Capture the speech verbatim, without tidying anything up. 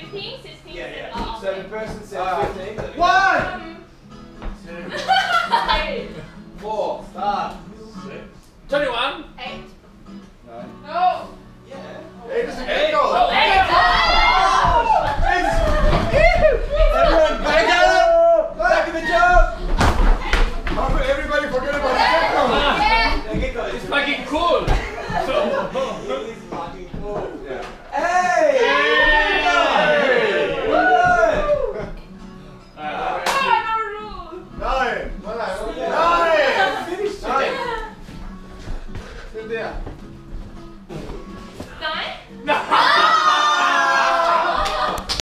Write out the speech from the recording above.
fifteen, sixteen, Yeah, yeah. seventeen. So the person said fifteen. One! Three. Four. Start. twenty-one.